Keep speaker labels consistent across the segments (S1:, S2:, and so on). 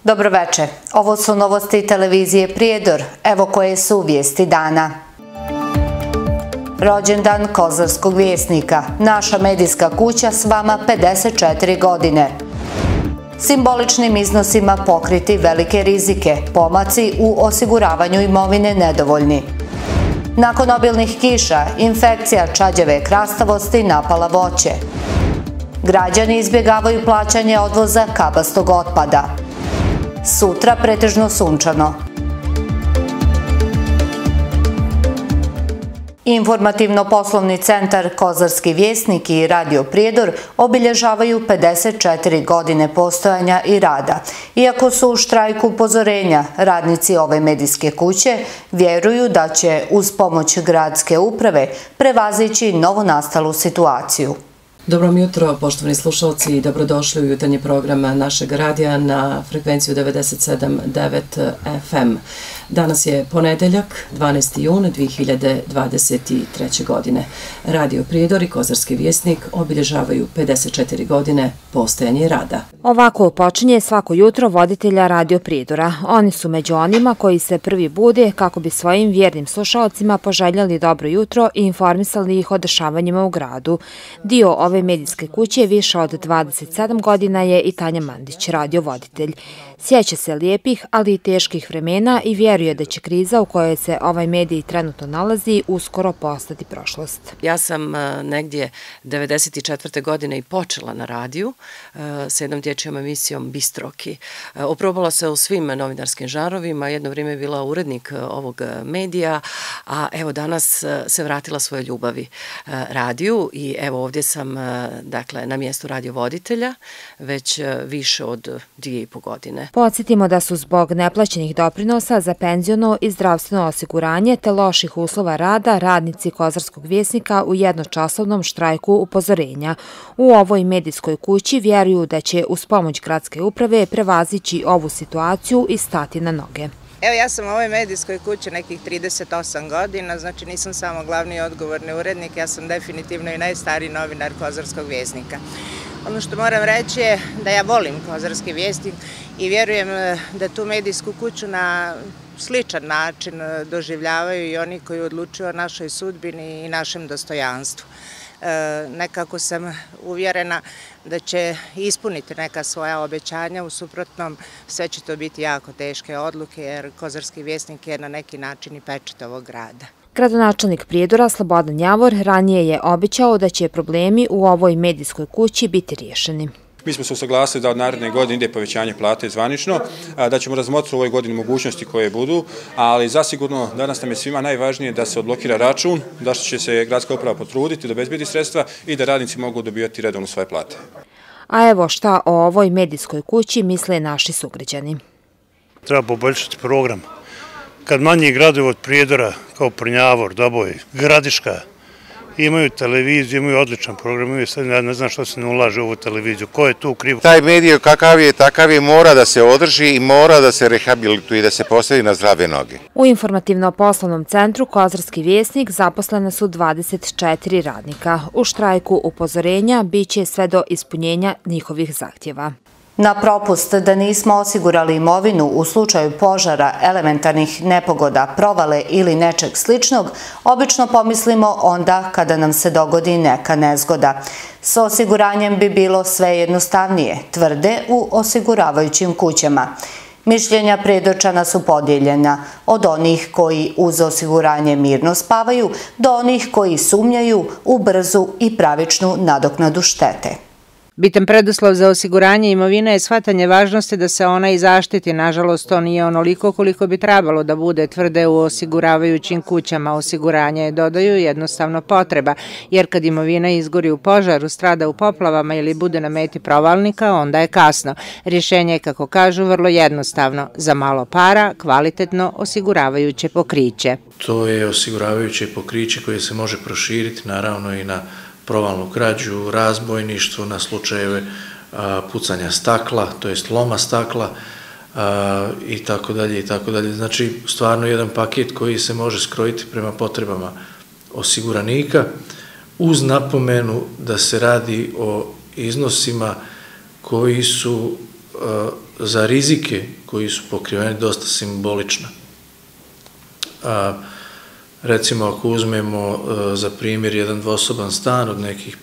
S1: Dobroveče, ovo su novosti televizije Prijedor, evo koje su vijesti dana. Rođendan Kozarskog vjesnika, naša medijska kuća s vama 54 godine. Simboličnim iznosima pokriti velike rizike, pomaci u osiguravanju imovine nedovoljni. Nakon obilnih kiša, infekcija čađave krastavosti napala voće. Građani izbjegavaju plaćanje odvoza kabastog otpada. Sutra pretežno sunčano. Informativno-poslovni centar Kozarski vjesnik i Radio Prijedor obilježavaju 54 godine postojanja i rada. Iako su u štrajku upozorenja, radnici ove medijske kuće vjeruju da će uz pomoć gradske uprave prevazići novonastalu situaciju.
S2: Dobro jutro, poštovani slušalci, i dobrodošli u jutarnji program našeg radija na frekvenciju 97.9 FM. Danas je ponedeljak, 12. jun 2023. godine. Radio Prijedor i Kozarski vjesnik obilježavaju 54 godine postojanja i rada.
S3: Ovako počinje svako jutro voditelja Radio Prijedora. Oni su među onima koji se prvi bude kako bi svojim vjernim slušalcima poželjeli dobro jutro i informisali ih o dešavanjima u gradu. Dio ove medijske kuće više od 27 godina je i Tanja Mandić, radiovoditelj. Sjeća se lijepih, ali i teških vremena i vjeruje da će kriza u kojoj se ovaj medij trenutno nalazi uskoro postati prošlost.
S2: Ja sam negdje 94. godine i počela na radiju s jednom dječjom emisijom Bistroki. Oprobala se u svim novinarskim žanrovima, jedno vrijeme je bila urednik ovog medija, a evo danas se vratila svoje ljubavi radiju i evo ovdje sam dakle na mjestu radiovoditelja već više od 2,5 godine.
S3: Podsjetimo da su zbog neplaćenih doprinosa za penziono i zdravstveno osiguranje te loših uslova rada radnici Kozarskog vjesnika u jednočasovnom štrajku upozorenja. U ovoj medijskoj kući vjeruju da će uz pomoć gradske uprave prevazići ovu situaciju i stati na noge.
S4: Evo, ja sam u ovoj medijskoj kući nekih 38 godina, znači nisam samo glavni i odgovorni urednik, ja sam definitivno i najstariji novinar Kozarskog vjesnika. Ono što moram reći je da ja volim Kozarski vjesnik i vjerujem da tu medijsku kuću na sličan način doživljavaju i oni koji odlučuju o našoj sudbini i našem dostojanstvu. Nekako sam uvjerena da će ispuniti neka svoja obećanja, u suprotnom sve će to biti jako teške odluke jer Kozarski vjesnik je na neki način i pečat ovog grada.
S3: Gradonačelnik Prijedora Slobodan Javor ranije je obećao da će problemi u ovoj medijskoj kući biti riješeni.
S5: Mi smo se usaglasili da od naredne godine ide povećanje plate zvanično, da ćemo razmotriti u ovoj godini mogućnosti koje budu, ali zasigurno danas nam je svima najvažnije da se odblokira račun, da će se gradska uprava potruditi da obezbedi sredstva i da radnici mogu dobivati redovno svoje plate.
S3: A evo šta o ovoj medijskoj kući misle naši sugrađani.
S6: Treba poboljšati program. Kad manji gradovi od Prijedora, kao Prnjavor, Doboj, Gradiška, imaju televiziju, imaju odličan program, imaju sad, ne znam što se ne ulaže u ovu televiziju, ko je tu kriv?
S7: Taj medij kakav je, takav je, mora da se održi i mora da se rehabilituje i da se postavi na zdrave noge.
S3: U informativno-poslovnom centru Kozarski vjesnik zaposlene su 24 radnika. U štrajku upozorenja biće sve do ispunjenja njihovih zahtjeva.
S1: Na propust da nismo osigurali imovinu u slučaju požara, elementarnih nepogoda, provale ili nečeg sličnog, obično pomislimo onda kada nam se dogodi neka nezgoda. S osiguranjem bi bilo sve jednostavnije, tvrde u osiguravajućim kućama. Mišljenja Prijedorčana su podijeljena, od onih koji uz osiguranje mirno spavaju do onih koji sumnjaju u brzu i pravičnu nadoknadu štete.
S8: Bitan preduslov za osiguranje imovine je shvatanje važnosti da se ona i zaštiti. Nažalost, to nije onoliko koliko bi trebalo da bude, tvrde u osiguravajućim kućama. Osiguranje je, dodaju, jednostavno potreba, jer kad imovina izgori u požaru, strada u poplavama ili bude na meti provalnika, onda je kasno. Rješenje je, kako kažu, vrlo jednostavno. Za malo para, kvalitetno osiguravajuće pokriće.
S9: To je osiguravajuće pokriće koje se može proširiti, naravno i na provalnu krađu, razbojništvo, na slučajeve pucanja stakla, to jest loma stakla i tako dalje i tako dalje. Znači, stvarno jedan paket koji se može skrojiti prema potrebama osiguranika uz napomenu da se radi o iznosima koji su za rizike koji su pokriveni dosta simbolična. Recimo, ako uzmemo za primjer jedan dvosoban stan od nekih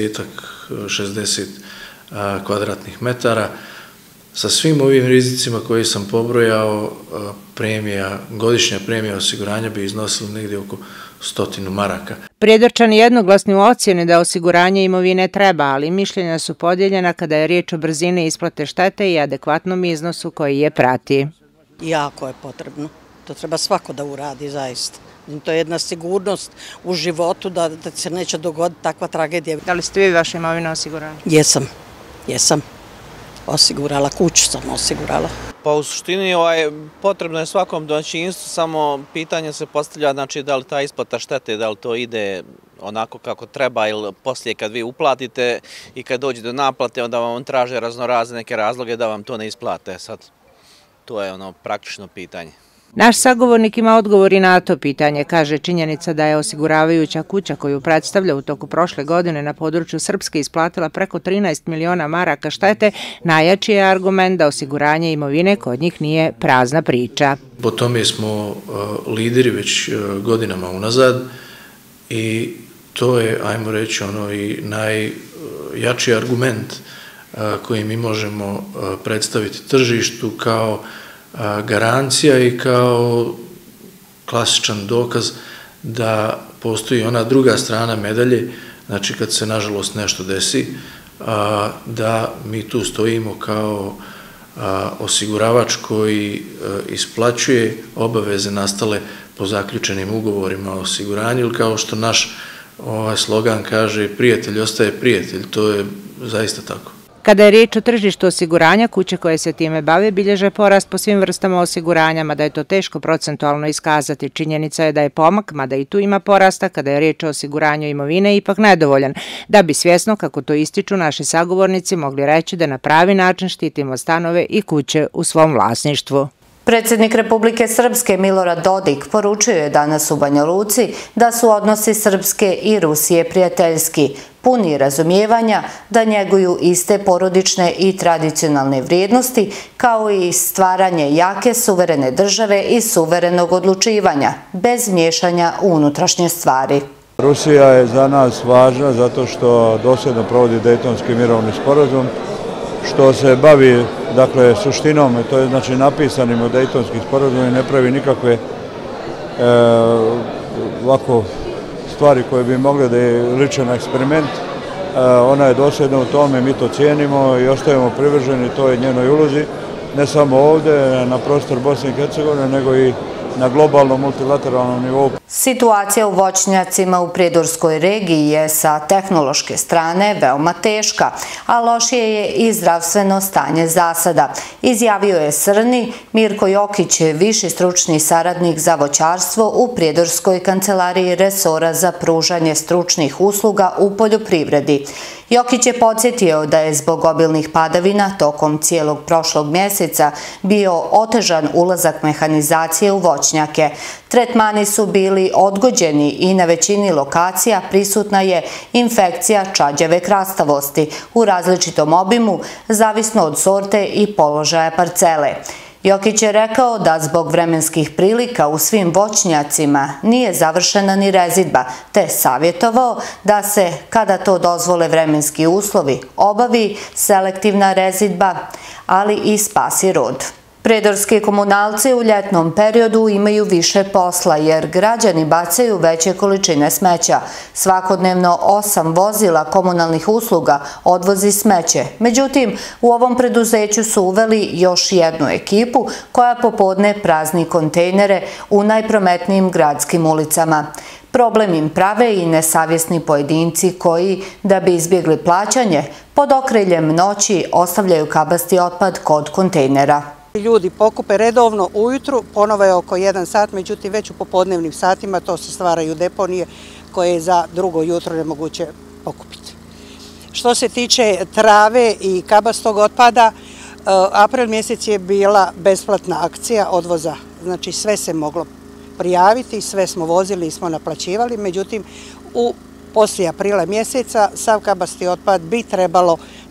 S9: 50-60 kvadratnih metara, sa svim ovim rizicima koji sam pobrojao, godišnja premija osiguranja bi iznosila negdje oko 100 maraka.
S8: Prijedorčani jednoglasni u ocjeni da osiguranje imovine treba, ali mišljenja su podijeljena kada je riječ o brzini isplate štete i adekvatnom iznosu koji je prati.
S10: Jako je potrebno. To treba svako da uradi zaista. To je jedna sigurnost u životu da se neće dogoditi takva tragedija.
S8: Da li ste vi vaša imovina osigurali?
S10: Jesam. Osigurala, kuću sam osigurala.
S11: Pa u suštini potrebno je svakom domaćinstvu, samo pitanje se postavlja znači da li ta isplata štete, da li to ide onako kako treba ili poslije kad vi uplatite i kad dođe do naplate onda vam traže raznorazne neke razloge da vam to ne isplate. Sad, to je praktično pitanje.
S8: Naš sagovornik ima odgovor i na to pitanje, kaže činjenica da je osiguravajuća kuća koju predstavlja u toku prošle godine na području Srpske isplatila preko 13 miliona maraka štete, najjači je argument da osiguranje imovine kod njih nije prazna priča.
S9: Po tome smo lideri već godinama unazad i to je, ajmo reći, i najjači argument koji mi možemo predstaviti tržištu kao garancija i kao klasičan dokaz da postoji ona druga strana medalje, znači kad se nažalost nešto desi, da mi tu stojimo kao osiguravač koji isplaćuje obaveze nastale po zaključenim ugovorima o osiguranju ili kao što naš slogan kaže, prijatelj ostaje prijatelj, to je zaista tako.
S8: Kada je riječ o tržištu osiguranja, kuće koje se time bave bilježe porast po svim vrstama osiguranja, mada je to teško procentualno iskazati. Činjenica je da je pomak, mada i tu ima porasta, kada je riječ o osiguranju imovine, ipak nedovoljan, da bi svjesno, kako to ističu naši sagovornici, mogli reći da na pravi način štitimo stanove i kuće u svom vlasništvu.
S1: Predsjednik Republike Srpske Milorad Dodik poručio je danas u Banja Luci da su odnosi Srpske i Rusije prijateljski, puni razumijevanja, da njeguju iste porodične i tradicionalne vrijednosti, kao i stvaranje jake suverene države i suverenog odlučivanja, bez miješanja u unutrašnje stvari.
S12: Rusija je za nas važna zato što dosljedno provodi Dejtonski mirovni sporazum, što se bavi suštinom, to je znači napisanim u Dejtonskim sporazumima i ne pravi nikakve ovako stvari koje bi mogle da je liče na eksperiment. Ona je dosljedna u tome, mi to cijenimo i ostajemo privrženi toj njenoj ulozi, ne samo ovdje na prostor Bosne i Hercegovine, nego i na globalnom multilateralnom nivou.
S1: Situacija u voćnjacima u Prijedorskoj regiji je sa tehnološke strane veoma teška, a lošije je i zdravstveno stanje zasada, izjavio je Srni Mirko Jokić, viši stručni saradnik za voćarstvo u Prijedorskoj kancelariji resora za pružanje stručnih usluga u poljoprivredi. Jokić je podsjetio da je zbog obilnih padavina tokom cijelog prošlog mjeseca bio otežan ulazak mehanizacije u voćnjake. Tretmani su bili odgođeni i na većini lokacija prisutna je infekcija čađave krastavosti u različitom obimu, zavisno od sorte i položaja parcele. Jokić je rekao da zbog vremenskih prilika u svim voćnjacima nije završena ni rezidba, te savjetovao da se, kada to dozvole vremenski uslovi, obavi selektivna rezidba, ali i spasi rod. Prijedorski komunalci u ljetnom periodu imaju više posla jer građani bacaju veće količine smeća. Svakodnevno 8 vozila komunalnih usluga odvozi smeće. Međutim, u ovom preduzeću su uveli još jednu ekipu koja popodne prazni kontejnere u najprometnijim gradskim ulicama. Problem im prave i nesavjesni pojedinci koji, da bi izbjegli plaćanje, pod okriljem noći ostavljaju kabasti otpad kod kontejnera.
S10: Ljudi pokupe redovno ujutru, ponovo je oko 1 sat, međutim već u popodnevnim satima to se stvaraju deponije koje je za drugo jutro nemoguće pokupiti. Što se tiče trave i kabastog otpada, april mjesec je bila besplatna akcija odvoza, znači sve se moglo prijaviti, sve smo vozili i smo naplaćivali, međutim poslije aprila mjeseca sav kabasti otpad bi trebalo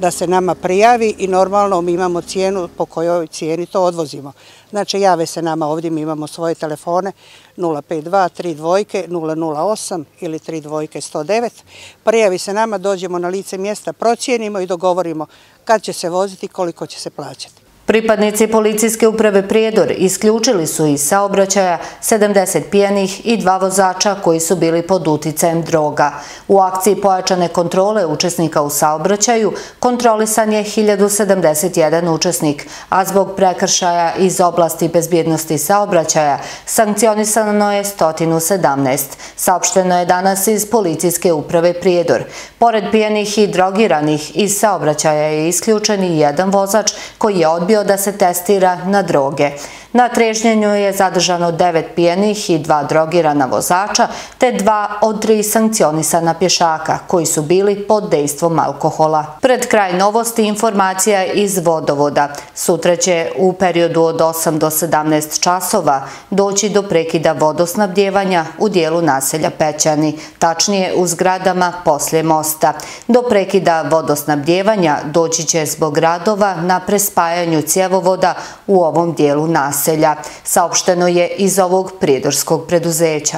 S10: da se nama prijavi i normalno mi imamo cijenu po kojoj cijeni to odvozimo. Znači jave se nama ovdje, mi imamo svoje telefone 052 3 dvojke 008 ili 3 dvojke 109. Prijavi se nama, dođemo na lice mjesta, procijenimo i dogovorimo kad će se voziti i koliko će se plaćati.
S1: Pripadnici policijske uprave Prijedor isključili su iz saobraćaja 70 pijanih i 2 vozača koji su bili pod uticajem droga. U akciji pojačane kontrole učesnika u saobraćaju kontrolisan je 1071 učesnik, a zbog prekršaja iz oblasti bezbjednosti saobraćaja sankcionisano je 117. Saopšteno je danas iz policijske uprave Prijedor. Pored pijanih i drogiranih iz saobraćaja je isključen i jedan vozač koji je odbio da se testira na droge. Na trežnjenju je zadržano 9 pijenih i 2 drogirana vozača, te 2 od 3 sankcionisana pješaka, koji su bili pod dejstvom alkohola. Pred kraj novosti informacija iz vodovoda. Sutra će u periodu od 8 do 17 časova doći do prekida vodosnabdjevanja u dijelu naselja Pećani, tačnije u zgradama poslije mosta. Do prekida vodosnabdjevanja doći će zbog radova na prespajanju cjevovoda u ovom dijelu naselja. Saopšteno je iz ovog prijedorskog preduzeća.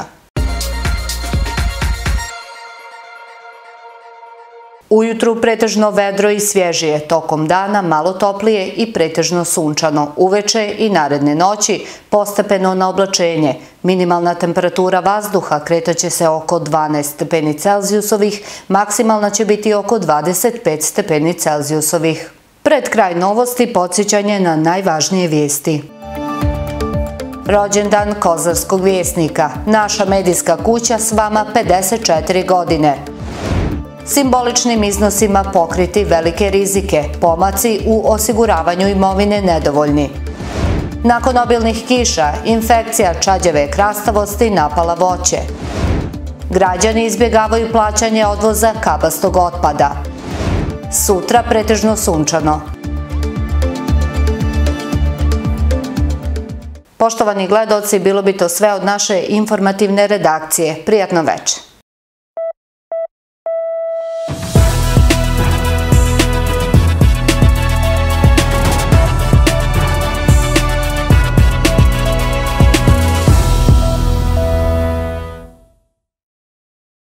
S1: Ujutru pretežno vedro i svježije, tokom dana malo toplije i pretežno sunčano, uveče i naredne noći postepeno na oblačenje. Minimalna temperatura vazduha kretaće se oko 12 stepeni Celzijusovih, maksimalna će biti oko 25 stepeni Celzijusovih. Pred kraj novosti podsjećanje na najvažnije vijesti. Rođendan Kozarskog vjesnika. Naša medijska kuća s vama 54 godine. Simboličnim iznosima pokriti velike rizike. Pomaci u osiguravanju imovine nedovoljni. Nakon obilnih kiša, infekcija čađave krastavosti napala voće. Građani izbjegavaju plaćanje odvoza kabastog otpada. Sutra pretežno sunčano. Poštovani gledaoci, bilo bi to sve od naše informativne redakcije. Prijatno večer.